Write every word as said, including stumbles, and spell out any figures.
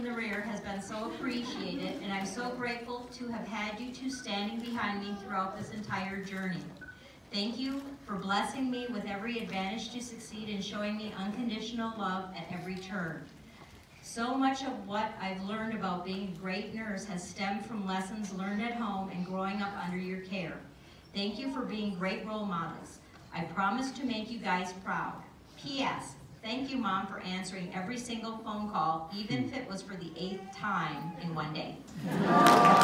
in the rear has been so appreciated, and I'm so grateful to have had you two standing behind me throughout this entire journey. Thank you for blessing me with every advantage to succeed and showing me unconditional love at every turn. So much of what I've learned about being a great nurse has stemmed from lessons learned at home and growing up under your care. Thank you for being great role models. I promise to make you guys proud. P S Thank you, Mom, for answering every single phone call, even if it was for the eighth time in one day.